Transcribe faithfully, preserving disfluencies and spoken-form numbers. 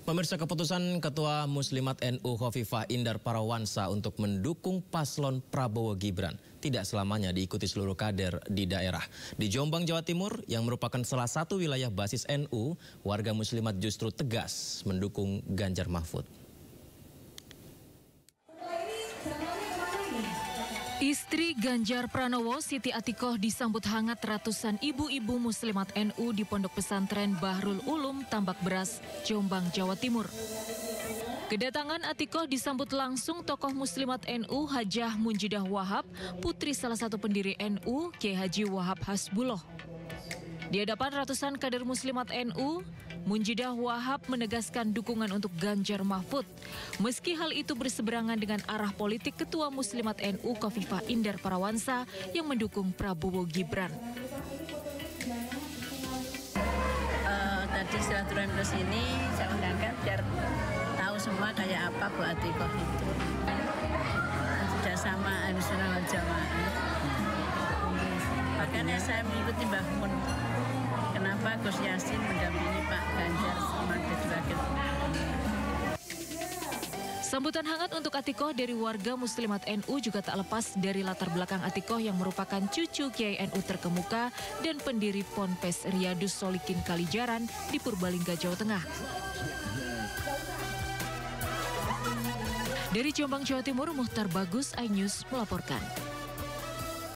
Pemirsa, keputusan Ketua Muslimat N U Khofifah Indar Parawansa untuk mendukung paslon Prabowo Gibran tidak selamanya diikuti seluruh kader di daerah. Di Jombang, Jawa Timur, yang merupakan salah satu wilayah basis N U, warga muslimat justru tegas mendukung Ganjar Mahfud. Istri Ganjar Pranowo, Siti Atikoh, disambut hangat ratusan ibu-ibu muslimat N U di Pondok Pesantren Bahrul Ulum, Tambak Beras, Jombang, Jawa Timur. Kedatangan Atikoh disambut langsung tokoh muslimat N U Hajah Munjidah Wahab, putri salah satu pendiri N U, Kiai Haji Wahab Hasbuloh. Di hadapan ratusan kader muslimat N U, Munjidah Wahab menegaskan dukungan untuk Ganjar Mahfud. Meski hal itu berseberangan dengan arah politik Ketua Muslimat N U Khofifah Indar Parawansa yang mendukung Prabowo Gibran. Uh, tadi silaturahmi plus ini saya undangkan biar tahu semua kayak apa Bu Atikoh itu. Sudah sama Ahlussunnah wal Jamaah. Makanya saya mengikuti Mbah Mun. Kenapa Gus Yassin mendampingi Pak Ganjar semakin semakin. Sambutan hangat untuk Atikoh dari warga muslimat N U juga tak lepas dari latar belakang Atikoh yang merupakan cucu Kiai N U terkemuka dan pendiri Ponpes Riyadus Solikin Kalijaran di Purbalingga, Jawa Tengah. Dari Jombang, Jawa Timur, Muhtar Bagus, iNews melaporkan.